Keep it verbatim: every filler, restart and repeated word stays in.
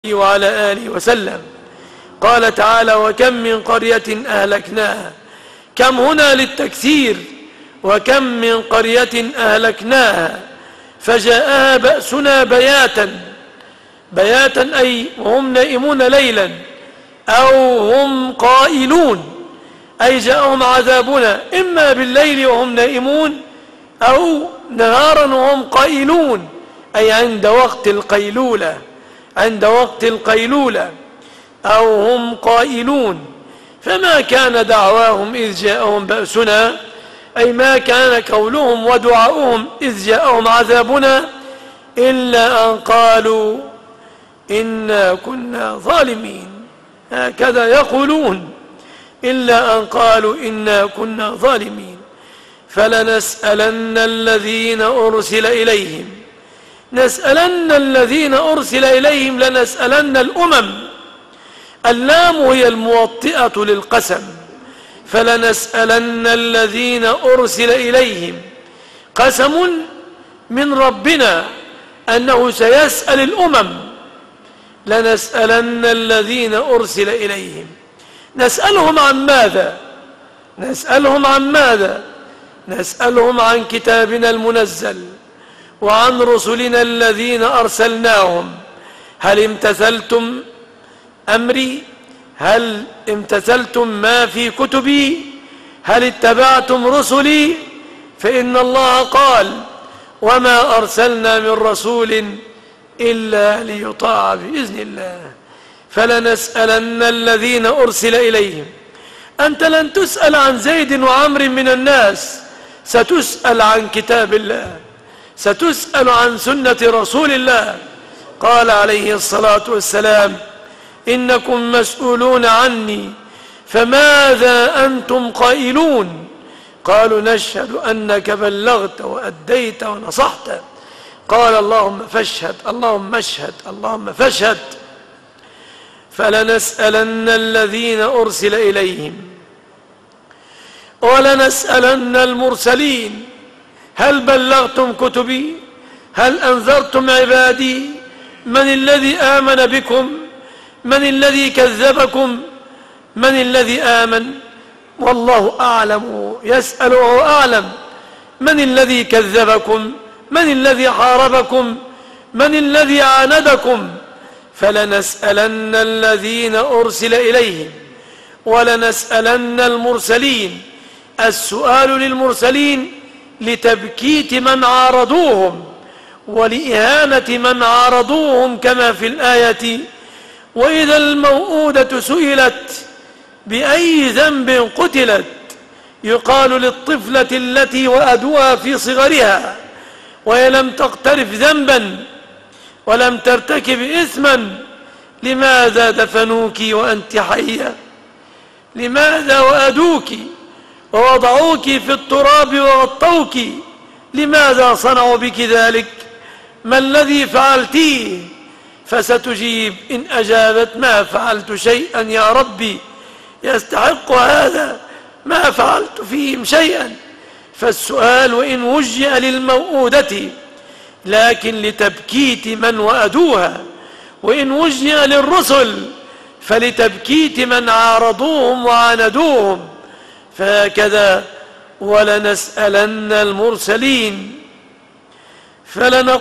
وعلى آله وسلم. قال تعالى: وكم من قرية أهلكناها. كم هنا للتكثير، وكم من قرية أهلكناها فجاءها بأسنا بياتا بياتا أي وهم نائمون ليلا، أو هم قائلون أي جاءهم عذابنا إما بالليل وهم نائمون، أو نهارا وهم قائلون أي عند وقت القيلولة عند وقت القيلولة أو هم قائلون. فما كان دعواهم إذ جاءهم بأسنا، أي ما كان قولهم ودعاؤهم إذ جاءهم عذابنا إلا أن قالوا إنا كنا ظالمين. هكذا يقولون، إلا أن قالوا إنا كنا ظالمين. فلنسألن الذين أرسل إليهم نسألن الذين أرسل إليهم لنسألن الأمم. اللام هي الموطئة للقسم. فلنسألن الذين أرسل إليهم، قسم من ربنا أنه سيسأل الأمم. لنسألن الذين أرسل إليهم. نسألهم عن ماذا؟ نسألهم عن ماذا؟ نسألهم عن كتابنا المنزل وعن رسلنا الذين أرسلناهم. هل امتثلتم أمري؟ هل امتثلتم ما في كتبي؟ هل اتبعتم رسلي؟ فإن الله قال: وما أرسلنا من رسول إلا ليطاع بإذن الله. فلنسألن الذين أرسل إليهم. أنت لن تسأل عن زيد وعمر من الناس، ستسأل عن كتاب الله، ستسأل عن سنة رسول الله. قال عليه الصلاة والسلام: إنكم مسؤولون عني فماذا أنتم قائلون؟ قالوا: نشهد أنك بلغت وأديت ونصحت. قال: اللهم فاشهد اللهم اشهد اللهم فاشهد. فلنسألن الذين أرسل إليهم ولنسألن المرسلين. هل بلغتم كتبي؟ هل أنذرتم عبادي؟ من الذي آمن بكم؟ من الذي كذبكم؟ من الذي آمن؟ والله أعلم، يسأل وهو أعلم. من الذي كذبكم؟ من الذي حاربكم؟ من الذي عاندكم؟ فلنسألن الذين أرسل إليهم ولنسألن المرسلين. السؤال للمرسلين لتبكيت من عارضوهم ولإهانة من عارضوهم، كما في الآية: وإذا الموءودة سئلت بأي ذنب قتلت، يقال للطفلة التي وأدوها في صغرها وهي لم تقترف ذنبا ولم ترتكب إثما: لماذا دفنوك وأنت حية؟ لماذا وأدوك ووضعوك في التراب وغطوك؟ لماذا صنعوا بك ذلك؟ ما الذي فعلتيه؟ فستجيب إن أجابت: ما فعلت شيئا يا ربي يستحق هذا، ما فعلت فيهم شيئا. فالسؤال وإن وجه للموءودة لكن لتبكيت من وأدوها، وإن وجه للرسل فلتبكيت من عارضوهم وعاندوهم. فهكذا ولنسألن المرسلين. فلنقل